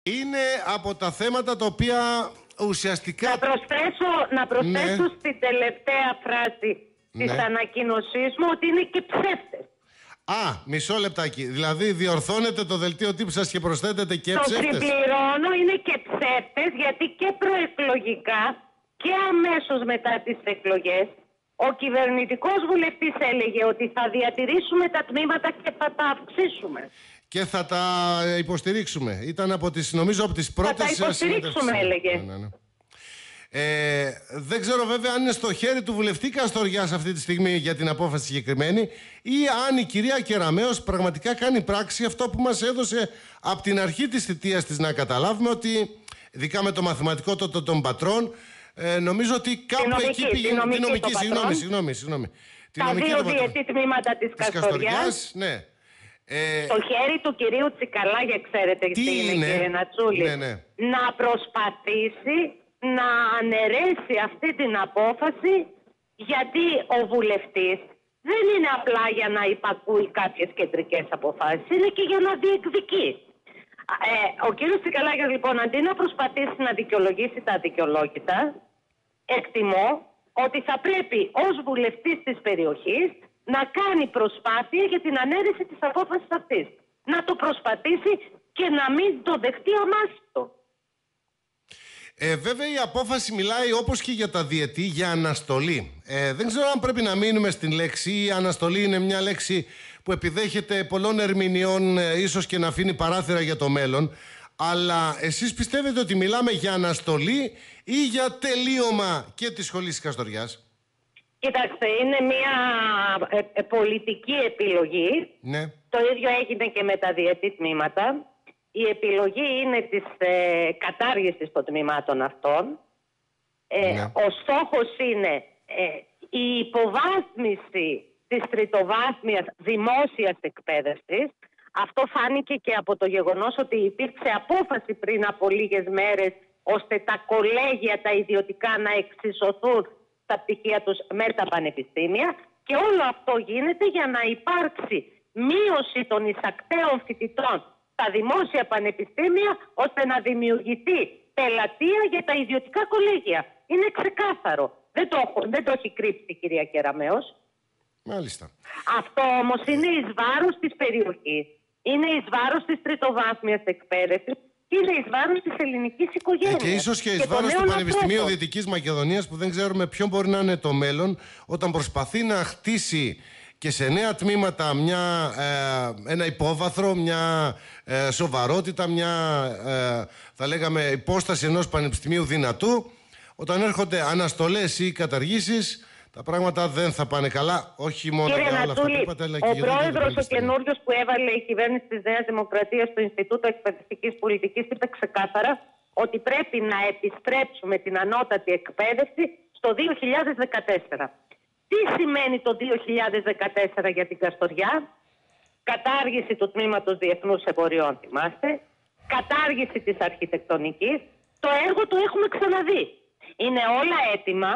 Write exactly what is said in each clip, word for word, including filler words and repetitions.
Είναι από τα θέματα τα οποία ουσιαστικά... Να προσθέσω, να προσθέσω ναι. στην τελευταία φράση ναι. της ανακοίνωσής μου ότι είναι και ψεύτες. Α, μισό λεπτάκι. Δηλαδή διορθώνετε το δελτίο τύπου σας και προσθέτετε και το ψεύτες. Το συμπληρώνω, είναι και ψεύτες, γιατί και προεκλογικά και αμέσως μετά τις εκλογές ο κυβερνητικός βουλευτής έλεγε ότι θα διατηρήσουμε τα τμήματα και θα τα αυξήσουμε. Και θα τα υποστηρίξουμε. Ήταν από τις, νομίζω, από τις πρώτες... Θα τα υποστηρίξουμε, έλεγε. Ναι, ναι, ναι. Ε, δεν ξέρω βέβαια αν είναι στο χέρι του βουλευτή Καστοριάς αυτή τη στιγμή για την απόφαση συγκεκριμένη ή αν η κυρία Κεραμέως πραγματικά κάνει πράξη αυτό που μας έδωσε από την αρχή της θητείας της, να καταλάβουμε ότι, ειδικά με το μαθηματικό το, των πατρών, ε, νομίζω ότι κάπου νομική, εκεί πήγαινε. Τη νομική, νομική συγγνώμη, συγγνώμη, συγγνώμη. Τα δύο διετή τμήματα της Καστοριάς. Ναι. Ε, στο χέρι του κυρίου Τσικαλάγια, ξέρετε τι είναι, είναι, κύριε Νατσούλη, ναι, ναι. να προσπαθήσει να αναιρέσει αυτή την απόφαση, γιατί ο βουλευτής δεν είναι απλά για να υπακούει κάποιες κεντρικές αποφάσεις, είναι και για να διεκδικεί. Ε, ο κύριος Τσικαλάγιας λοιπόν, αντί να προσπαθήσει να δικαιολογήσει τα αδικαιολόγητα, εκτιμώ ότι θα πρέπει ως βουλευτής της περιοχής να κάνει προσπάθεια για την ανέρεση της απόφασης αυτής. Να το προσπαθήσει και να μην το δεχτεί αμάσιτο. Ε, βέβαια η απόφαση μιλάει, όπως και για τα διετή, για αναστολή. Ε, δεν ξέρω αν πρέπει να μείνουμε στην λέξη ή η αναστολή είναι μια λέξη που επιδέχεται πολλών ερμηνεών, ε, ίσως και να αφήνει παράθυρα για το μέλλον. Αλλά εσείς πιστεύετε ότι μιλάμε για αναστολή ή για τελείωμα και της σχολής της Καστοριάς? Κοιτάξτε, είναι μια ε, ε, πολιτική επιλογή. Ναι. Το ίδιο έγινε και με τα διετή τμήματα. Η επιλογή είναι της ε, κατάργησης των τμήματων αυτών. Ε, ναι. Ο στόχος είναι ε, η υποβάθμιση της τριτοβάθμιας δημόσιας εκπαίδευσης. Αυτό φάνηκε και από το γεγονός ότι υπήρξε απόφαση πριν από λίγες μέρες ώστε τα κολέγια, τα ιδιωτικά, να εξισωθούν τα πτυχία τους με τα πανεπιστήμια, και όλο αυτό γίνεται για να υπάρξει μείωση των εισακτέων φοιτητών στα δημόσια πανεπιστήμια, ώστε να δημιουργηθεί πελατεία για τα ιδιωτικά κολέγια. Είναι ξεκάθαρο. Δεν το, δεν το έχει κρύψει η κυρία Κεραμέως. Μάλιστα. Αυτό όμως είναι εις βάρος της περιοχής. Είναι εις βάρος της τριτοβάθμιας εκπαίδευσης. Είναι εις βάρος της ελληνικής οικογένειας. Ε, και ίσως και εις και βάρος του Πανεπιστημίου Δυτικής Μακεδονίας, που δεν ξέρουμε ποιο μπορεί να είναι το μέλλον, όταν προσπαθεί να χτίσει και σε νέα τμήματα μια, ε, ένα υπόβαθρο, μια ε, σοβαρότητα, μια ε, θα λέγαμε υπόσταση ενός πανεπιστημίου δυνατού. Όταν έρχονται αναστολές ή καταργήσεις, τα πράγματα δεν θα πάνε καλά, όχι μόνο Κύριε για όλα αυτά που Νατσούλη, είπατε, αλλά και ο για το πρόεδρος ο καινούριος που έβαλε η κυβέρνηση της Νέας Δημοκρατίας στο Ινστιτούτο Εκπαιδευτικής Πολιτικής είπε ξεκάθαρα ότι πρέπει να επιστρέψουμε την ανώτατη εκπαίδευση στο δύο χιλιάδες δεκατέσσερα. Τι σημαίνει το δύο χιλιάδες δεκατέσσερα για την Καστοριά? Κατάργηση του τμήματος Διεθνούς Εμποριών, θυμάστε. Κατάργηση της αρχιτεκτονικής. Το έργο το έχουμε ξαναδεί. Είναι όλα έτοιμα.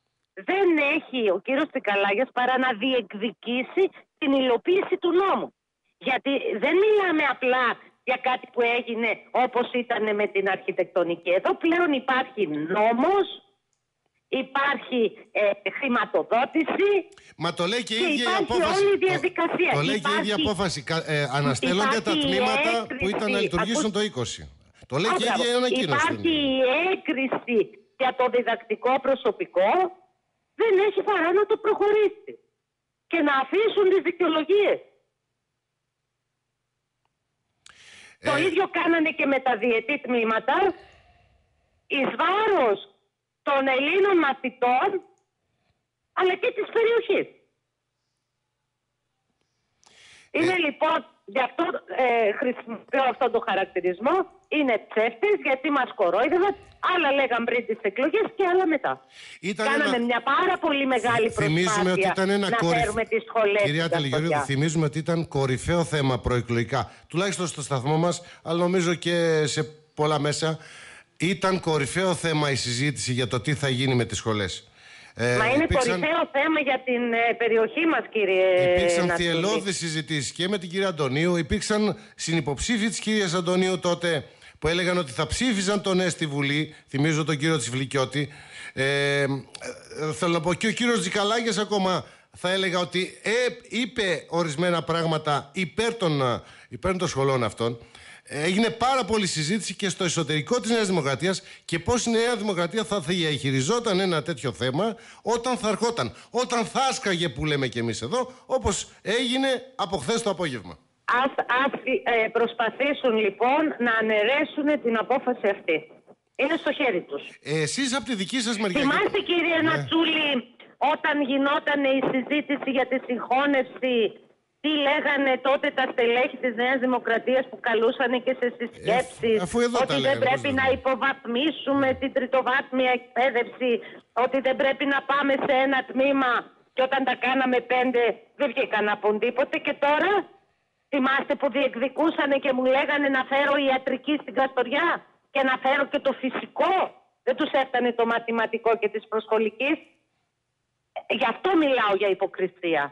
Δεν έχει ο κύριος Τσικαλάγιας παρά να διεκδικήσει την υλοποίηση του νόμου. Γιατί δεν μιλάμε απλά για κάτι που έγινε όπως ήταν με την αρχιτεκτονική. Εδώ πλέον υπάρχει νόμος, υπάρχει ε, χρηματοδότηση. Μα το λέει και, και η ίδια η απόφαση. Όλη η διαδικασία. Το, το λέει υπάρχει, και η ίδια απόφαση. Ε, αναστέλλονται τα τμήματα έκρηση, που ήταν να λειτουργήσουν ακούς... το είκοσι. Το λέει και η ίδια η ανακοίνωση. Υπάρχει η έκρηση για το διδακτικό προσωπικό. Δεν έχει παρά να το προχωρήσει και να αφήσουν τις δικαιολογίες. Ε... Το ίδιο κάνανε και με τα διετή τμήματα εις βάρος των Ελλήνων μαθητών, αλλά και της περιοχής. Ε... Είναι λοιπόν, γι' αυτό ε, χρησιμοποιώ αυτόν τον χαρακτηρισμό, είναι ψεύτες, γιατί μας κορόιδευαν. Άλλα λέγαν πριν τις εκλογές και άλλα μετά. Ήταν Κάναμε ένα... μια πάρα πολύ μεγάλη προσπάθεια ότι ήταν ένα να κορυφ... φέρουμε τις σχολές. Κυρία Τελιγιορίδου, θυμίζουμε ότι ήταν κορυφαίο θέμα προεκλογικά. Τουλάχιστον στο σταθμό μας, αλλά νομίζω και σε πολλά μέσα. Ήταν κορυφαίο θέμα η συζήτηση για το τι θα γίνει με τις σχολές. Ε, Μα είναι υπήρξαν... κορυφαίο θέμα για την ε, περιοχή μας, κύριε. Υπήρξαν θυελλώδεις συζητήσεις και με την κυρία Αντωνίου. Υπήρξαν συνυποψήφοι της κυρίας Αντωνίου τότε που έλεγαν ότι θα ψήφιζαν τον ναι στη Βουλή. Θυμίζω τον κύριο Τσιφλικιώτη. Ε, ε, θέλω να πω και ο κύριος Τζικαλάκης ακόμα θα έλεγα ότι ε, είπε ορισμένα πράγματα υπέρ των, υπέρ των σχολών αυτών. Έγινε πάρα πολλή συζήτηση και στο εσωτερικό της Νέας Δημοκρατίας και πώς η Νέα Δημοκρατία θα διαχειριζόταν ένα τέτοιο θέμα όταν θα ερχόταν, όταν θα άσκαγε που λέμε και εμείς εδώ, όπως έγινε από χθες το απόγευμα. Ας, ας ε, προσπαθήσουν λοιπόν να αναιρέσουν την απόφαση αυτή. Είναι στο χέρι τους. Ε, εσείς από τη δική σας μεριά... Θυμάστε κύριε ναι. Νατσούλη, όταν γινόταν η συζήτηση για τη συγχώνευση, τι λέγανε τότε τα στελέχη της Νέας Δημοκρατίας που καλούσαν και σε συσκέψεις, ε, ότι δεν λέγανε, πρέπει να υποβαθμίσουμε την τριτοβάθμια εκπαίδευση, ότι δεν πρέπει να πάμε σε ένα τμήμα και όταν τα κάναμε πέντε δεν βγήκαν να πούν τίποτε και τώρα θυμάστε που διεκδικούσανε και μου λέγανε να φέρω ιατρική στην Καστοριά και να φέρω και το φυσικό. Δεν τους έφτανε το μαθηματικό και της προσχολικής. Γι' αυτό μιλάω για υποκρισία.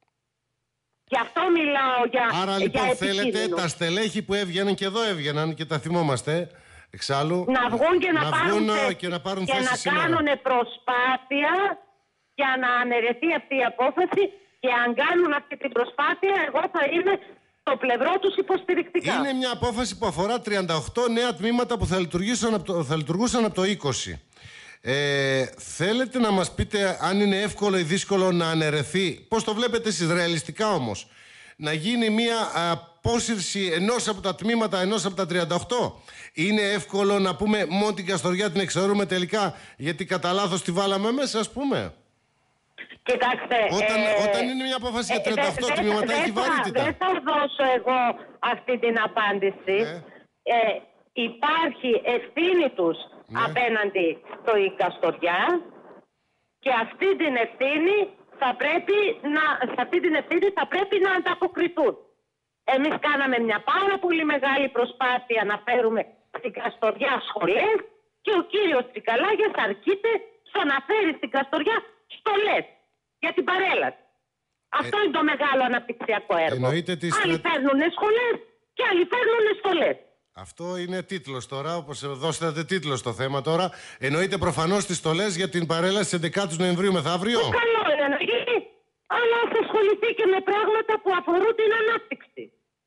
Γι' αυτό μιλάω για Άρα λοιπόν για θέλετε τα στελέχη που έβγαιναν και εδώ έβγαιναν και τα θυμόμαστε εξάλλου να βγουν και να, να, πάρουν, βγουν και να, πάρουν και να σήμερα. κάνουν προσπάθεια για να αναιρεθεί αυτή η απόφαση και αν κάνουν αυτή την προσπάθεια εγώ θα είμαι στο πλευρό τους υποστηρικτικά. Είναι μια απόφαση που αφορά τριάντα οκτώ νέα τμήματα που θα λειτουργούσαν από το, θα λειτουργούσαν από το είκοσι. Ε, θέλετε να μας πείτε αν είναι εύκολο ή δύσκολο να αναιρεθεί, πώς το βλέπετε εσείς ρεαλιστικά όμως, να γίνει μια απόσυρση ενός από τα τμήματα, ενός από τα τριάντα οκτώ. Είναι εύκολο να πούμε μόνο την Καστοριά την εξαιρούμε τελικά γιατί κατά λάθος τη βάλαμε μέσα, ας πούμε? Κοιτάξτε, όταν, ε, όταν είναι μια απόφαση για τριάντα οκτώ ε, τμήματα δε, έχει δε, βαρύτητα. Δεν θα δώσω εγώ αυτή την απάντηση. Ναι. Ε, υπάρχει ευθύνη τους ναι. απέναντι στο Καστοριά και αυτή την ευθύνη θα πρέπει να, σε αυτή την ευθύνη θα πρέπει να ανταποκριθούν. Εμείς κάναμε μια πάρα πολύ μεγάλη προσπάθεια να φέρουμε στην Καστοριά σχολές και ο κύριος Τσικαλάκης αρκείται στο να φέρει στην Καστοριά στολές για την παρέλαση. Ε, Αυτό είναι το μεγάλο αναπτυξιακό έργο. Τις... Άλλοι φέρνουν σχολές και άλλοι φέρνουν στολές. Αυτό είναι τίτλος τώρα, όπως δώσατε τίτλο στο θέμα τώρα. Εννοείται προφανώς τις στολές για την παρέλαση της έντεκα Νοεμβρίου μεθαύριο. Το καλό είναι να γίνει, αλλά θα ασχοληθεί και με πράγματα που αφορούν την ανάπτυξη.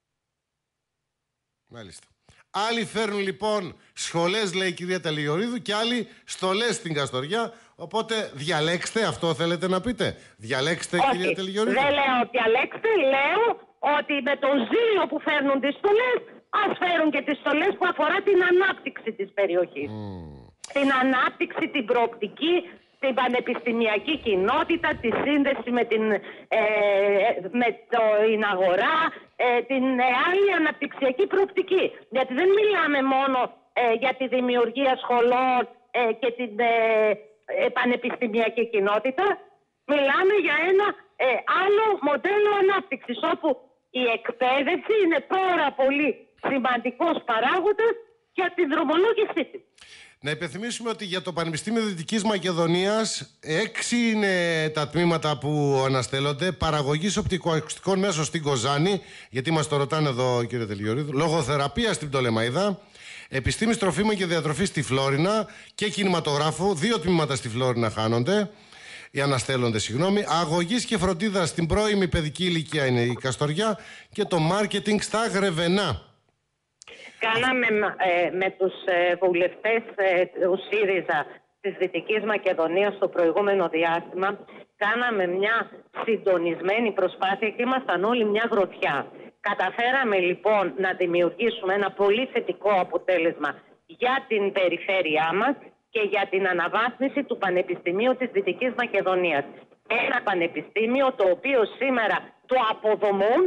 Μάλιστα. Άλλοι φέρνουν λοιπόν σχολές, λέει η κυρία Τελειορίδου, και άλλοι στολές στην Καστοριά. Οπότε διαλέξτε, αυτό θέλετε να πείτε? Διαλέξτε, όχι, κυρία Τελειορίδου. Δεν λέω διαλέξτε, λέω ότι με τον ζήλο που φέρνουν τις στολές, ας φέρουν και τις στολές που αφορά την ανάπτυξη της περιοχής. Mm. Την ανάπτυξη, την προοπτική, την πανεπιστημιακή κοινότητα, τη σύνδεση με την, ε, με το, την αγορά, ε, την ε, άλλη αναπτυξιακή προοπτική. Γιατί δεν μιλάμε μόνο ε, για τη δημιουργία σχολών ε, και την ε, ε, πανεπιστημιακή κοινότητα. Μιλάμε για ένα ε, άλλο μοντέλο ανάπτυξης, όπου η εκπαίδευση είναι πάρα πολύ σημαντικός παράγοντας για την δρομολόγησή της. Να υπενθυμίσουμε ότι για το Πανεπιστήμιο Δυτικής Μακεδονίας έξι είναι τα τμήματα που αναστέλλονται. Παραγωγής οπτικοακουστικών μέσω στην Κοζάνη, γιατί μας το ρωτάνε εδώ κύριε Τελειορίδου. Λογοθεραπεία στην Πτολεμαΐδα. Επιστήμης τροφίμων και διατροφής στη Φλόρινα και κινηματογράφου. Δύο τμήματα στη Φλόρινα χάνονται. Ή αναστέλλονται, συγγνώμη. Αγωγής και φροντίδα στην πρώιμη παιδική ηλικία είναι η Καστοριά. Και το μάρκετινγκ στα Γρεβενά. Κάναμε ε, με τους ε, βουλευτές ε, του ΣΥΡΙΖΑ της Δυτικής Μακεδονίας στο προηγούμενο διάστημα, κάναμε μια συντονισμένη προσπάθεια και ήμασταν όλοι μια γροθιά. Καταφέραμε λοιπόν να δημιουργήσουμε ένα πολύ θετικό αποτέλεσμα για την περιφέρειά μας και για την αναβάθμιση του Πανεπιστημίου της Δυτικής Μακεδονίας. Ένα πανεπιστήμιο το οποίο σήμερα το αποδομούν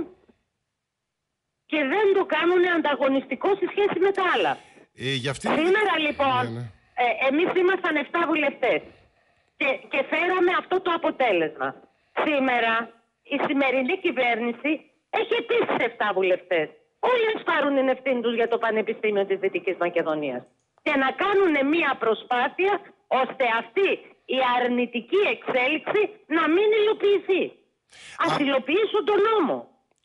και δεν το κάνουν ανταγωνιστικό σε σχέση με τα άλλα. Ε, αυτή... Σήμερα λοιπόν, ναι, ναι. Ε, εμείς ήμασταν εφτά βουλευτές και, και φέραμε αυτό το αποτέλεσμα. Σήμερα η σημερινή κυβέρνηση έχει επίσης εφτά βουλευτές. Όλοι πάρουν την ευθύνη τους για το Πανεπιστήμιο της Δυτικής Μακεδονίας. Και να κάνουν μία προσπάθεια ώστε αυτή η αρνητική εξέλιξη να μην υλοποιηθεί. Ας υλοποιήσουν τον νόμο.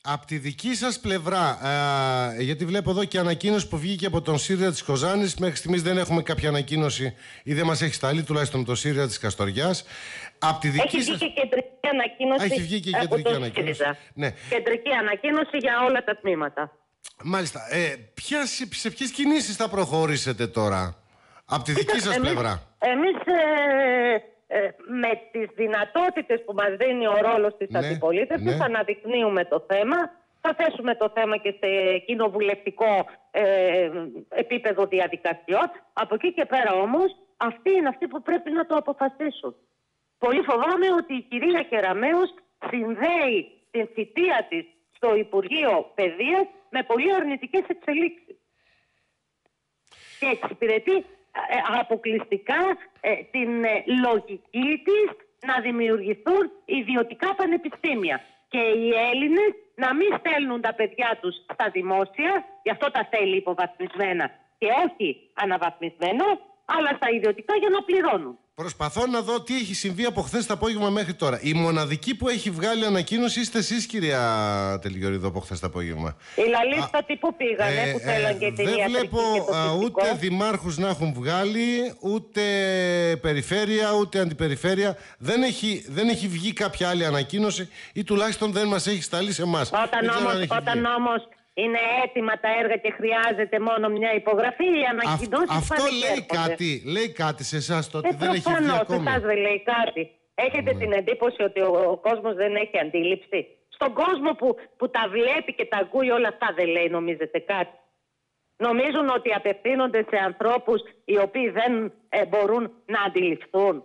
Από τη δική σας πλευρά, ε, γιατί βλέπω εδώ και ανακοίνωση που βγήκε από τον ΣΥΡΙΖΑ της Κοζάνης, μέχρι στιγμής δεν έχουμε κάποια ανακοίνωση ή δεν μας έχει σταλεί, τουλάχιστον το ΣΥΡΙΖΑ της Καστοριάς. Από τη δική έχει σας... βγει και κεντρική ανακοίνωση. Έχει βγει και κεντρική ανακοίνωση. Ναι. Κεντρική ανακοίνωση για όλα τα τμήματα. Μάλιστα. Ε, ποια, σε ποιες κινήσεις θα προχωρήσετε τώρα, από τη δική σας εμείς, πλευρά? Εμείς ε, ε, με τις δυνατότητες που μας δίνει ο ρόλος της ναι, αντιπολίτευσης ναι. θα αναδεικνύουμε το θέμα. Θα θέσουμε το θέμα και σε κοινοβουλευτικό ε, επίπεδο διαδικασιών. Από εκεί και πέρα όμως, αυτοί είναι αυτοί που πρέπει να το αποφασίσουν. Πολύ φοβάμαι ότι η κυρία Κεραμέως συνδέει την θητεία της στο Υπουργείο Παιδείας με πολύ αρνητικές εξελίξεις. Και εξυπηρετεί ε, αποκλειστικά ε, την ε, λογική της να δημιουργηθούν ιδιωτικά πανεπιστήμια. Και οι Έλληνες να μην στέλνουν τα παιδιά τους στα δημόσια, γι' αυτό τα θέλει υποβαθμισμένα και όχι αναβαθμισμένα, αλλά στα ιδιωτικά για να πληρώνουν. Προσπαθώ να δω τι έχει συμβεί από χθες το απόγευμα μέχρι τώρα. Η μοναδική που έχει βγάλει ανακοίνωση είστε εσείς, κυρία Τελιγιορίδου, από χθες το απόγευμα. Οι λαλίστατοι που πήγανε, ε, που θέλαν και την ιατρική. Δεν βλέπω και α, ούτε δημάρχους να έχουν βγάλει, ούτε περιφέρεια, ούτε αντιπεριφέρεια. Δεν έχει, δεν έχει βγει κάποια άλλη ανακοίνωση ή τουλάχιστον δεν μας έχει σταλεί σε εμάς. Όταν όμως, όταν όμως είναι έτοιμα τα έργα και χρειάζεται μόνο μια υπογραφή, η ανακοινώση. Αυτό λέει κάτι, λέει κάτι σε εσάς το ότι ε, δεν έχει βγει ακόμα. Σε εσάς δεν λέει κάτι. Έχετε ναι. την εντύπωση ότι ο, ο κόσμος δεν έχει αντίληψη? Στον κόσμο που, που τα βλέπει και τα ακούει όλα αυτά δεν λέει, νομίζετε κάτι? Νομίζουν ότι απευθύνονται σε ανθρώπους οι οποίοι δεν ε, μπορούν να αντιληφθούν?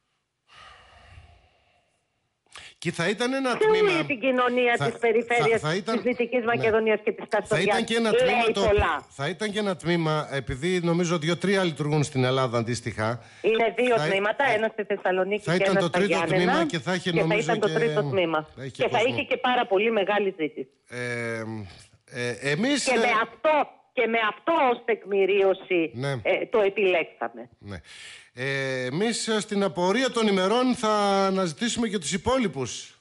Και θα ήταν ένα Ποιο τμήμα. είναι την κοινωνία θα, της περιφέρειας θα, θα ήταν, της Δυτικής ναι. Μακεδονίας και της Καστοριάς? Θα ήταν και ένα τμήμα. Λέει Το, πολλά. θα ήταν και ένα τμήμα, επειδή νομίζω δύο-τρία λειτουργούν στην Ελλάδα αντίστοιχα. Είναι δύο θα, τμήματα, θα, ένα στη Θεσσαλονίκη θα και ήταν ένα το στα τρίτο Γιάννενα, τμήμα και θα είχε και νομίζω. Θα ήταν το και, τρίτο τμήμα. Θα είχε και θα είχε και πάρα πολύ μεγάλη ζήτηση. Ε, ε, εμείς, και, με αυτό, και με αυτό ως τεκμηρίωση ναι. ε, το επιλέξαμε. Ναι. Ε, εμείς στην απορία των ημερών θα αναζητήσουμε και τους υπόλοιπους.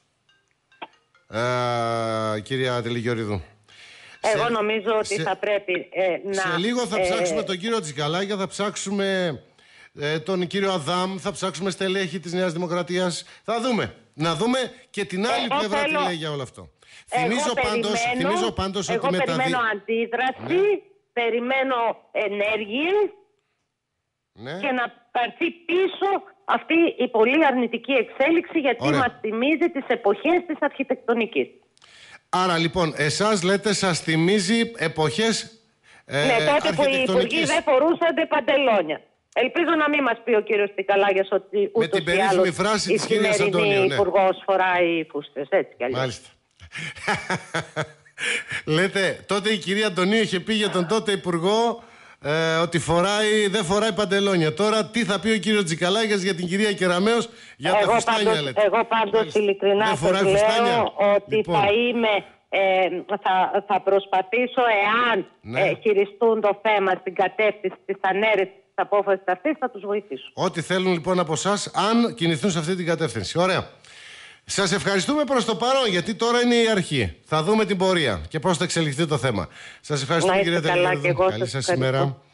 Ε, κυρία Τελιγιορίδου. Εγώ σε, νομίζω ότι σε, θα πρέπει ε, να... Σε λίγο θα ε, ψάξουμε τον κύριο Τζικαλάγια, θα ψάξουμε ε, τον κύριο Αδάμ, θα ψάξουμε στελέχη της Νέας Δημοκρατίας. Θα δούμε. Να δούμε και την άλλη εγώ πλευρά θέλω, τι λέει για όλο αυτό. Εγώ θυμίζω, πάντως, θυμίζω πάντως εγώ ότι περιμένω μεταδι... αντίδραση, ναι. περιμένω ενέργειες ναι. και να πάρθει πίσω αυτή η πολύ αρνητική εξέλιξη, γιατί Ωραία. μας θυμίζει τις εποχές της αρχιτεκτονικής. Άρα λοιπόν, εσάς λέτε σας θυμίζει εποχές ε, ναι, τότε που οι υπουργοί δεν φορούσαν παντελόνια. Ελπίζω να μην μας πει ο κύριος Τσικαλάγιας ότι ούτως ή άλλως φράση η της κυρίας Αντώνιο, ναι. υπουργός φοράει φούστες, έτσι κι αλλιώς. Μάλιστα. Λέτε, τότε η κυρία Αντωνίου είχε πει για τον τότε υπουργό ε, ότι φοράει, δεν φοράει παντελόνια. Τώρα τι θα πει ο κύριος Τζικαλάγιας για την κυρία Κεραμέως για εγώ τα φουστάνια, πάντως, λέτε? Εγώ πάντως ειλικρινά σας λέω ότι λοιπόν. θα είμαι... Ε, θα, θα προσπαθήσω, εάν ναι. ε, χειριστούν το θέμα στην κατεύθυνση της ανέρεσης της απόφασης αυτής, θα τους βοηθήσω. Ό,τι θέλουν λοιπόν από εσάς, αν κινηθούν σε αυτή την κατεύθυνση. Ωραία. Σας ευχαριστούμε προς το παρόν, γιατί τώρα είναι η αρχή. Θα δούμε την πορεία και πώς θα εξελιχθεί το θέμα. Σας ευχαριστούμε, κυρία Τελιγιορίδου. Καλή σας ημέρα.